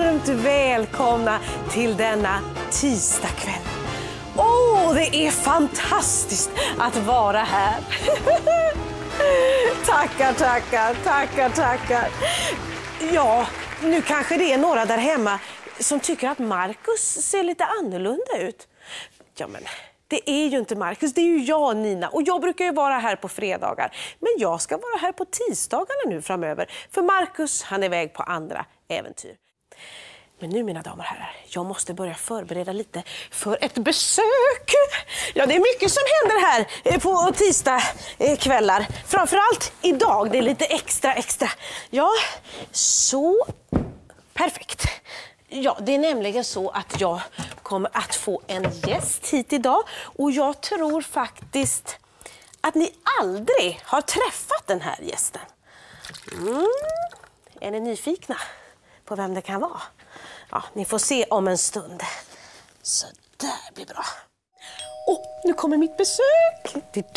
varmt välkomna till denna tisdagkväll. Det är fantastiskt att vara här. Tackar. Ja, nu kanske det är några där hemma som tycker att Marcus ser lite annorlunda ut. Ja, men det är ju inte Marcus, det är ju jag, Nina. Och jag brukar ju vara här på fredagar. Men jag ska vara här på tisdagarna nu framöver. För Marcus, han är iväg på andra äventyr. Men nu, mina damer och herrar, jag måste börja förbereda lite för ett besök. Ja, det är mycket som händer här på tisdagskvällar. Framförallt idag, det är lite extra. Ja, så perfekt. Ja, det är nämligen så att jag kommer att få en gäst hit idag. Och jag tror faktiskt att ni aldrig har träffat den här gästen. Är ni nyfikna på vem det kan vara? Ja, ni får se om en stund. Så där blir bra. Nu kommer mitt besök.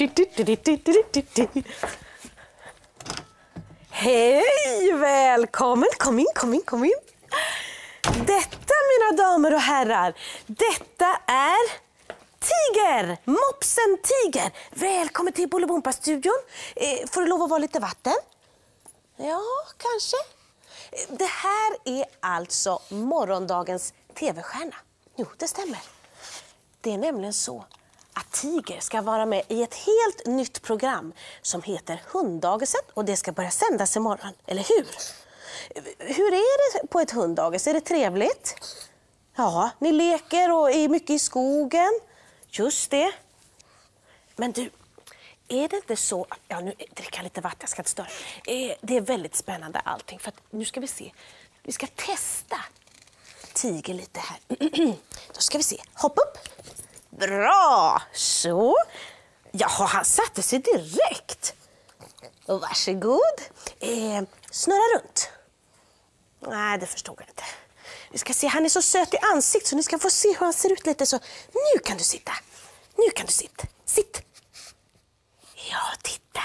Hej, välkommen. Kom in. Detta, mina damer och herrar, detta är Tiger, mopsen Tiger. Välkommen till Bolibompa-studion. Får du lov att vara lite vatten? Ja, kanske. Det här är alltså morgondagens tv-stjärna. Jo, det stämmer. Det är nämligen så att Tiger ska vara med i ett helt nytt program som heter Hunddagiset, och det ska börja sändas imorgon, eller hur? Hur är det på ett hunddagis? Är det trevligt? Ja, ni leker och är mycket i skogen. Just det. Men du, är det inte så... Ja, nu dricker jag lite vatten, jag ska inte störa. Det är väldigt spännande allting, för att nu ska vi se. Vi ska testa Tiger lite här. Då ska vi se. Hopp upp. Bra! Så. Jaha, han satte sig direkt. Och varsågod. Snurra runt. Nej, det förstod jag inte. Vi ska se, han är så söt i ansiktet så ni ska få se hur han ser ut lite så. Nu kan du sitta. Sitt. Ja, titta.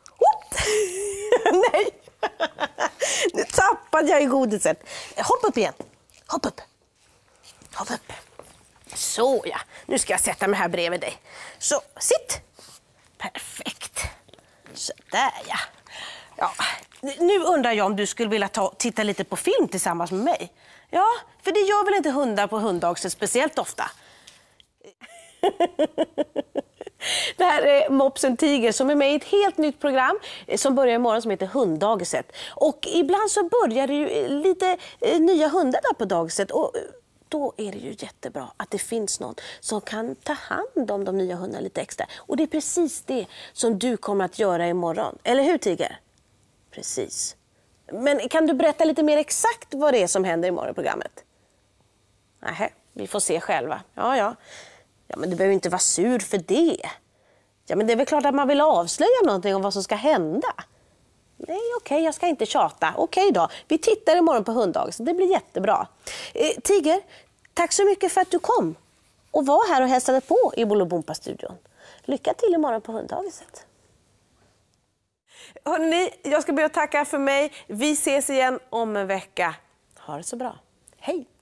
Nej. Nu tappade jag i godiset. Hopp upp igen. Hopp upp. Så ja, nu ska jag sätta mig här bredvid dig. Så, sitt. Perfekt. Så där ja. Ja, nu undrar jag om du skulle vilja titta lite på film tillsammans med mig. Ja, för det gör väl inte hundar på hunddagiset speciellt ofta. Det här är mopsen Tiger som är med i ett helt nytt program som börjar imorgon som heter Hunddagiset. Och ibland så börjar det ju lite nya hundar där på dagiset, och då är det ju jättebra att det finns någon som kan ta hand om de nya hundarna lite extra. Och det är precis det som du kommer att göra imorgon. Eller hur, Tiger? Precis. Men kan du berätta lite mer exakt vad det är som händer imorgon i programmet? Nej, vi får se själva. Ja, men du behöver inte vara sur för det. Ja, men det är väl klart att man vill avslöja någonting om vad som ska hända. Nej, okej, jag ska inte tjata. Okej då, vi tittar imorgon på Hunddagiset. Det blir jättebra. Tiger, tack så mycket för att du kom och var här och hälsade på i Bolibompa-studion. Lycka till imorgon på Hunddagiset. Hörrni, jag ska börja tacka för mig. Vi ses igen om en vecka. Ha det så bra. Hej!